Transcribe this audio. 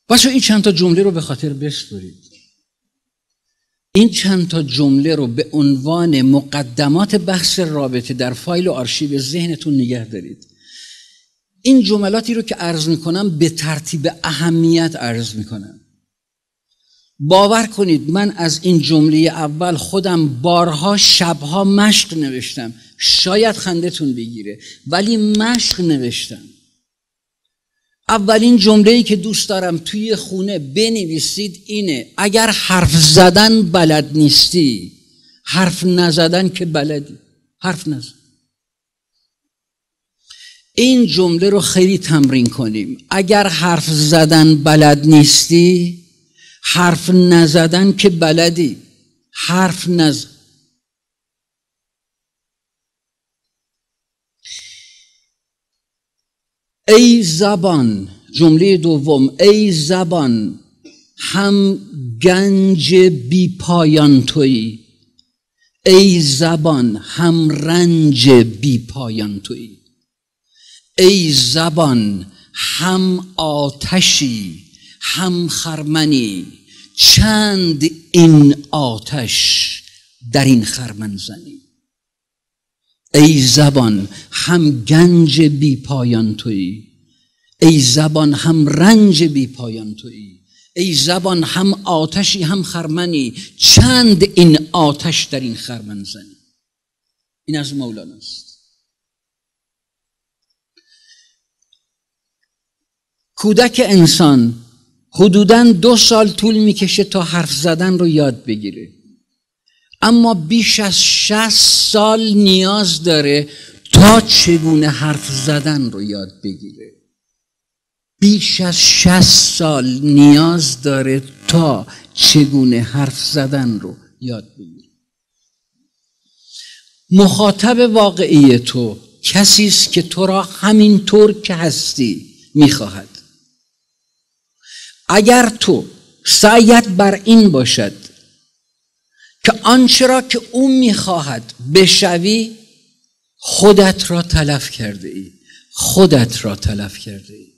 بچه این چند تا جمله رو به خاطر بسپرید. این چند تا جمله رو به عنوان مقدمات بحث رابطه در فایل و آرشیو ذهنتون نگه دارید. این جملاتی رو که عرض میکنم به ترتیب اهمیت عرض میکنم. باور کنید من از این جمله اول خودم بارها شبها مشق نوشتم. شاید خندتون بگیره ولی مشق نوشتم. اولین جمله‌ای که دوست دارم توی خونه بنویسید اینه: اگر حرف زدن بلد نیستی، حرف نزدن که بلدی. حرف نزن. این جمله رو خیلی تمرین کنیم. اگر حرف زدن بلد نیستی، حرف نزدن که بلدی. حرف نزن. ای زبان، جمله دوم، ای زبان هم گنج بی پایان تویی. ای زبان هم رنج بی پایان تویی. ای زبان هم آتشی هم خرمنی، چند این آتش در این خرمن زنی. ای زبان هم گنج بی پایان تویی. ای زبان هم رنج بی پایان تویی. ای زبان هم آتشی هم خرمنی، چند این آتش در این خرمن زنی. این از مولانا است. کودک انسان حدوداً 2 سال طول میکشه تا حرف زدن رو یاد بگیره، اما بیش از 60 سال نیاز داره تا چگونه حرف زدن رو یاد بگیره. بیش از 60 سال نیاز داره تا چگونه حرف زدن رو یاد بگیره. مخاطب واقعی تو کسی است که تو را همینطور که هستی میخواهد. اگر تو سعیت بر این باشد که آنچه را که او میخواهد بشوی، خودت را تلف کرده ای. خودت را تلف کرده ای.